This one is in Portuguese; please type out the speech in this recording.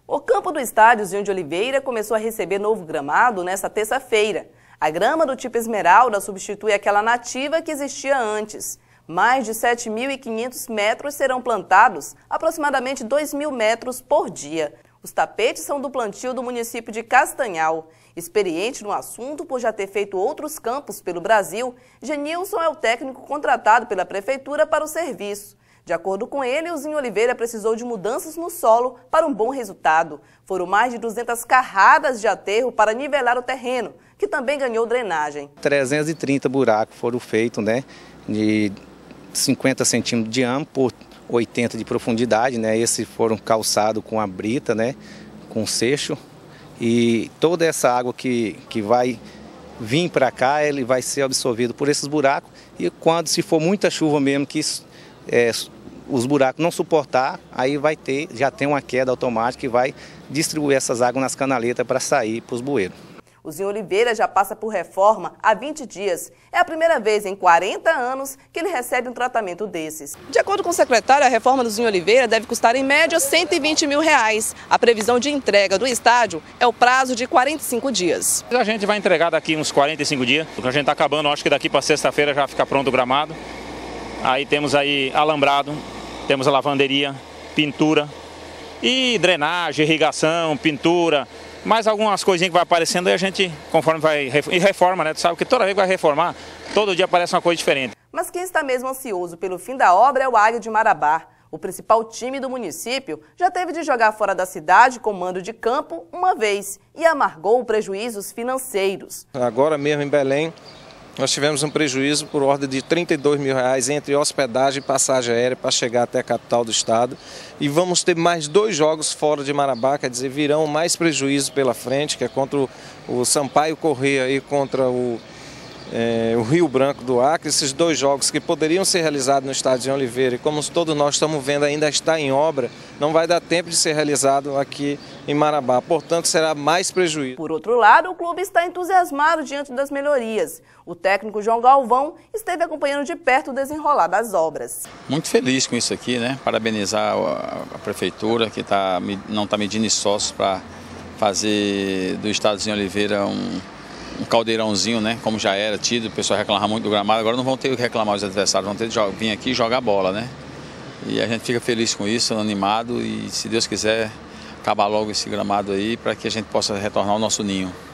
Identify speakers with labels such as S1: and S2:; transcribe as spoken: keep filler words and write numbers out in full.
S1: O campo do estádio Zinho de Oliveira começou a receber novo gramado nesta terça-feira. A grama do tipo esmeralda substitui aquela nativa que existia antes. Mais de sete mil e quinhentos metros serão plantados, aproximadamente dois mil metros por dia. Os tapetes são do plantio do município de Castanhal. Experiente no assunto por já ter feito outros campos pelo Brasil, Genilson é o técnico contratado pela prefeitura para o serviço. De acordo com ele, o Zinho Oliveira precisou de mudanças no solo para um bom resultado. Foram mais de duzentas carradas de aterro para nivelar o terreno, que também ganhou drenagem.
S2: trezentos e trinta buracos foram feitos, né, de cinquenta centímetros de diâmetro por oitenta de profundidade, né? Esses foram calçados com a brita, né, com seixo. E toda essa água que, que vai vir para cá, ele vai ser absorvido por esses buracos. E quando, se for muita chuva mesmo, que é, os buracos não suportar, aí vai ter, já tem uma queda automática que vai distribuir essas águas nas canaletas para sair para os bueiros.
S1: O Zinho Oliveira já passa por reforma há vinte dias. É a primeira vez em quarenta anos que ele recebe um tratamento desses. De acordo com o secretário, a reforma do Zinho Oliveira deve custar em média cento e vinte mil reais. A previsão de entrega do estádio é o prazo de quarenta e cinco dias.
S3: A gente vai entregar daqui uns quarenta e cinco dias. A gente está acabando, acho que daqui para sexta-feira já fica pronto o gramado. Aí temos aí alambrado, temos a lavanderia, pintura e drenagem, irrigação, pintura. Mais algumas coisinhas que vai aparecendo e a gente, conforme vai, e reforma, né? Tu sabe que toda vez que vai reformar, todo dia aparece uma coisa diferente.
S1: Mas quem está mesmo ansioso pelo fim da obra é o Águia de Marabá. O principal time do município já teve de jogar fora da cidade com mando de campo uma vez e amargou prejuízos financeiros.
S4: Agora mesmo em Belém, nós tivemos um prejuízo por ordem de trinta e dois mil reais entre hospedagem e passagem aérea para chegar até a capital do estado. E vamos ter mais dois jogos fora de Marabá, quer dizer, virão mais prejuízos pela frente, que é contra o, o Sampaio Corrêa e contra o, é, o Rio Branco do Acre. Esses dois jogos que poderiam ser realizados no estádio de Oliveira, e como todos nós estamos vendo ainda está em obra, não vai dar tempo de ser realizado aqui em Marabá, portanto será mais prejuízo.
S1: Por outro lado, o clube está entusiasmado diante das melhorias. O técnico João Galvão esteve acompanhando de perto o desenrolar das obras.
S5: Muito feliz com isso aqui, né? Parabenizar a, a prefeitura que tá, não está medindo esforços para fazer do estádio Zinho Oliveira um, um caldeirãozinho, né? Como já era tido, o pessoal reclamava muito do gramado, agora não vão ter que reclamar os adversários, vão ter que vir aqui e jogar bola, né? E a gente fica feliz com isso, animado, e se Deus quiser, acabar logo esse gramado aí para que a gente possa retornar ao nosso ninho.